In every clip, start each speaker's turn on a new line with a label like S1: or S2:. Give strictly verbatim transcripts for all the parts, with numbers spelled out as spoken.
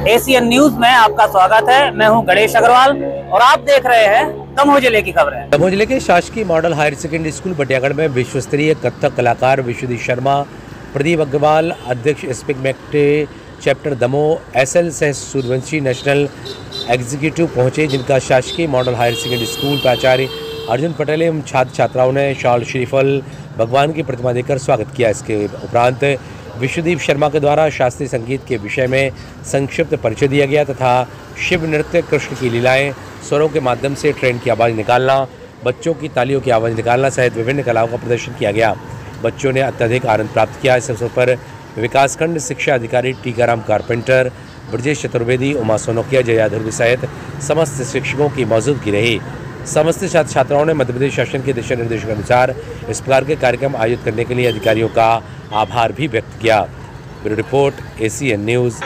S1: Asian news में आपका स्वागत है। मैं हूं गणेश अग्रवाल और आप देख रहे हैं दमोह जिले की खबरें।
S2: दमोह जिले के शासकीय model higher secondary school Batiyagarh में विश्व स्तरीय कथक कलाकार विश्वदीप शर्मा, प्रदीप अग्रवाल, अध्यक्ष स्पिक मैक्टे चैप्टर दमोह, एस एल सह सूर्यवंशी नेशनल एग्जीक्यूटिव पहुंचे, जिनका शासकीय मॉडल हायर सेकेंडरी स्कूल प्राचार्य अर्जुन पटेल एवं छात्र छात्राओं ने शॉल श्रीफल भगवान की प्रतिमा देकर स्वागत किया। इसके उपरांत विश्वदीप शर्मा के द्वारा शास्त्रीय संगीत के विषय में संक्षिप्त परिचय दिया गया तथा शिव नृत्य, कृष्ण की लीलाएं, स्वरों के माध्यम से ट्रेन की आवाज़ निकालना, बच्चों की तालियों की आवाज़ निकालना सहित विभिन्न कलाओं का प्रदर्शन किया गया। बच्चों ने अत्यधिक आनंद प्राप्त किया। इस अवसर पर विकासखंड शिक्षा अधिकारी टीकाराम कारपेंटर, ब्रजेश चतुर्वेदी, उमा सोनोकिया, जया ध्रुवी सहित समस्त शिक्षकों की मौजूदगी रही। समस्त छात्र छात्राओं ने मध्य प्रदेश शासन के दिशा निर्देशों के अनुसार इस प्रकार के कार्यक्रम आयोजित करने के लिए अधिकारियों का आभार भी व्यक्त किया। Bureau report, Asian news.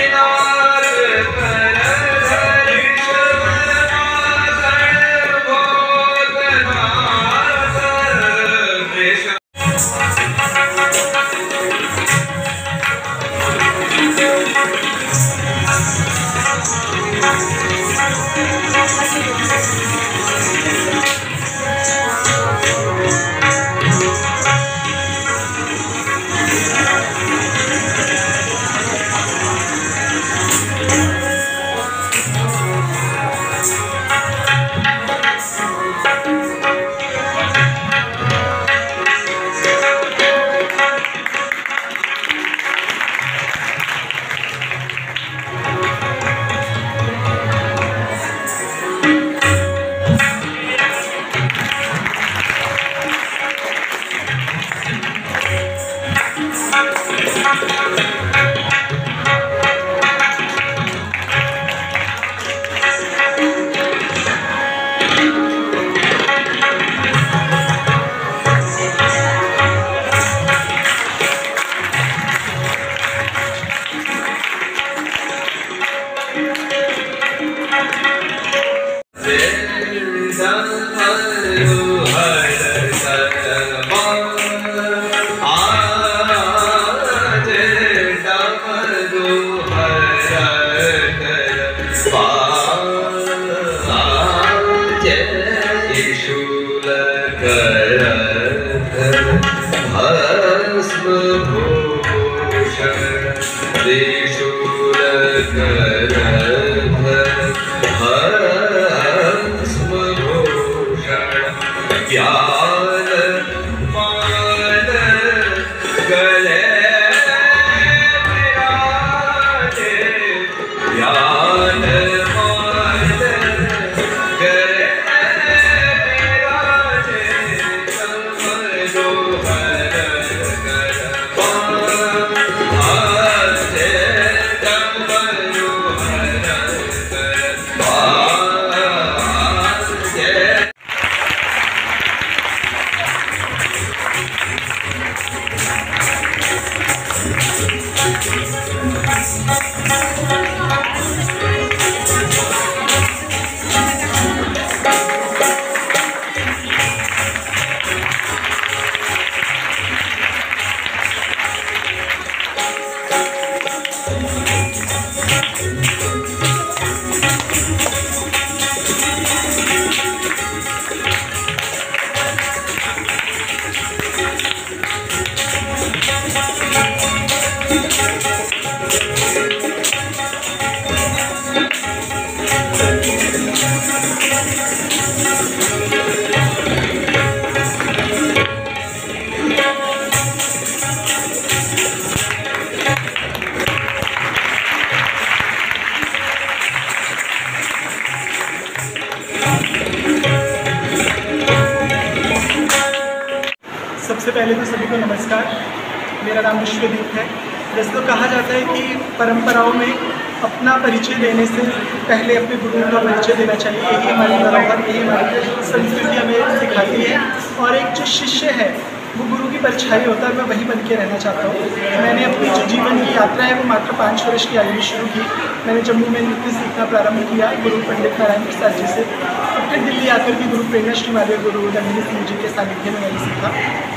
S3: सबसे पहले तो सभी को नमस्कार। मेरा नाम विश्वदीप है। वैसे तो कहा जाता है कि परंपराओं में अपना परिचय देने से पहले अपने गुरुओं का परिचय देना चाहिए। यही हमारी धरोहर, यही हमारी संस्कृति हमें सिखाती है। और एक जो शिष्य है वो गुरु की परछाई होता है, मैं वही बन के रहना चाहता हूँ। मैंने अपनी जो जीवन की यात्रा है वो मात्र पाँच वर्ष की आयु में शुरू की। मैंने जम्मू में नृत्य सीखना प्रारंभ किया गुरु पंडित नारायण प्रसाद जी से। और फिर दिल्ली आकर के गुरु प्रेरणा श्री मालवीय गुरु नंदिनी सिंह जी के सानिध्य में मैंने सीखा।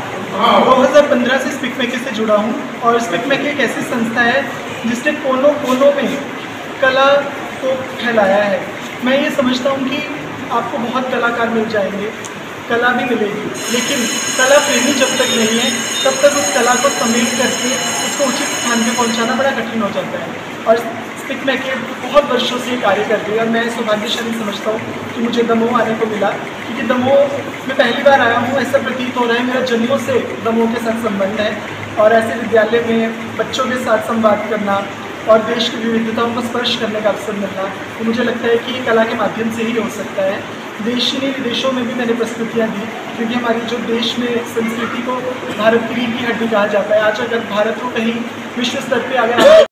S3: दो हज़ार पंद्रह से स्पिक मैके से जुड़ा हूँ और स्पिक मैके एक ऐसी संस्था है जिसने कोनों कोनों में कला को फैलाया है। मैं ये समझता हूँ कि आपको बहुत कलाकार मिल जाएंगे, कला भी मिलेगी, लेकिन कला प्रेमी जब तक नहीं है तब तक उस कला को समेट करके उसको उचित स्थान पे पहुंचाना बड़ा कठिन हो जाता है। और स्पिक मैके बहुत वर्षों से कार्य कर रही है और मैं सौभाग्यशाली समझता हूँ कि मुझे दमोह आने को मिला, क्योंकि दमोह में पहली बार आया हूँ। ऐसा प्रतीत हो रहा है मेरा जन्मों से दमोह के साथ संबंध है, और ऐसे विद्यालय में बच्चों के साथ संवाद करना और देश की विविधताओं को स्पर्श करने का अवसर मिलना, तो मुझे लगता है कि ये कला के माध्यम से ही हो सकता है। देश ही नहीं विदेशों में भी मैंने प्रस्तुतियाँ दी, क्योंकि हमारी जो देश में संस्कृति को भारत की रीढ़ की हड्डी कहा जाता है। आज अगर भारत को कहीं विश्व स्तर पर अगर